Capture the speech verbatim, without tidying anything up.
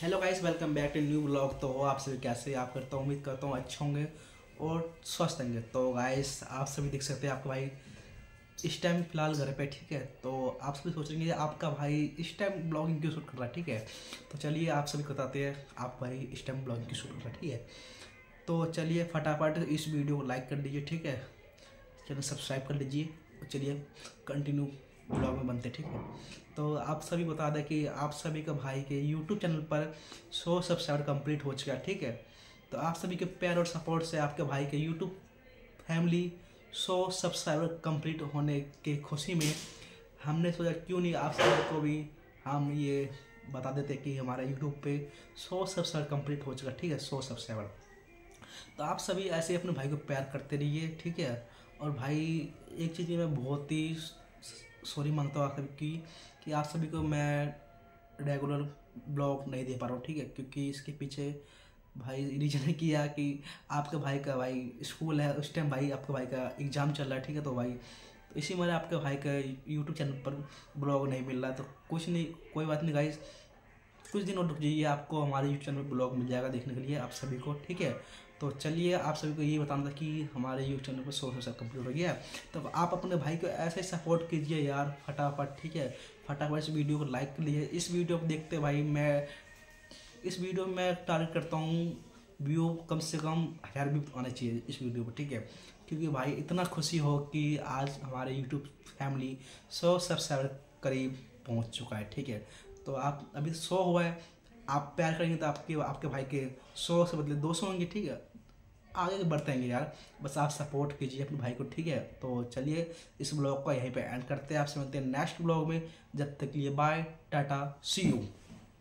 Hello guys, welcome back to new blog. तो आप सभी कैसे, आप करता हूँ उम्मीद करता हूँ अच्छे होंगे और स्वस्थ होंगे। तो गाइस आप सभी देख सकते हैं आपका भाई इस टाइम फिलहाल घर पे, ठीक है। तो आप सभी सोचेंगे आपका भाई इस टाइम ब्लॉगिंग क्यों शूट कर रहा है, ठीक है। तो चलिए आप सभी बताते हैं आप भाई इस टाइम ब्लॉगिंग क्यों शूट कर रहा है, ठीक है। तो चलिए फटाफट इस वीडियो को लाइक कर दीजिए, ठीक है। चैनल सब्सक्राइब कर लीजिए और चलिए कंटिन्यू ब्लॉग में बनते, ठीक है। तो आप सभी बता दें कि आप सभी का भाई के यूट्यूब चैनल पर सौ सब्सक्राइबर कंप्लीट हो चुका है, ठीक है। तो आप सभी के प्यार और सपोर्ट से आपके भाई के यूट्यूब फैमिली सौ सब्सक्राइबर कंप्लीट होने की खुशी में हमने सोचा क्यों नहीं आप सभी को भी हम ये बता देते कि हमारा यूट्यूब पे सौ सब्सक्राइबर कंप्लीट हो चुका, ठीक है। सौ सब्सक्राइबर। तो आप सभी ऐसे अपने भाई को प्यार करते रहिए, ठीक है। और भाई एक चीज़ मैं बहुत ही सॉरी मांगता हूँ आप सभी की कि आप सभी को मैं रेगुलर ब्लॉग नहीं दे पा रहा हूँ, ठीक है। क्योंकि इसके पीछे भाई रीजन किया कि आपके भाई का भाई स्कूल है, उस टाइम भाई आपके भाई का एग्ज़ाम चल रहा है, ठीक है। तो भाई तो इसी वजह आपके भाई का यूट्यूब चैनल पर ब्लॉग नहीं मिल रहा। तो कुछ नहीं, कोई बात नहीं गाइस, कुछ दिन और रुक जाइए, आपको हमारे यूट्यूब चैनल पर ब्लॉग मिल जाएगा देखने के लिए आप सभी को, ठीक है। तो चलिए आप सभी को ये बताना था कि हमारे यूट्यूब चैनल पर सौ सौ कंप्लीट हो गया। तो आप अपने भाई को ऐसे सपोर्ट कीजिए यार फटाफट, ठीक है। फटाफट इस वीडियो को लाइक कर लीजिए। इस वीडियो को देखते भाई मैं इस वीडियो में मैं टारगेट करता हूँ व्यू कम से कम हज़ार व्यू आने चाहिए इस वीडियो पर, ठीक है। क्योंकि भाई इतना खुशी हो कि आज हमारे यूट्यूब फैमिली सौ सब्सक्राइबर करीब पहुँच चुका है, ठीक है। तो आप अभी सौ हुआ है, आप प्यार करेंगे तो आपके आपके भाई के सौ से बदले दो सौ होंगे, ठीक है। आगे बढ़ते हैं यार, बस आप सपोर्ट कीजिए अपने भाई को, ठीक है। तो चलिए इस ब्लॉग को यहीं पे एंड करते हैं, आपसे मिलते हैं नेक्स्ट ब्लॉग में। जब तक के लिए बाय टाटा सी यू।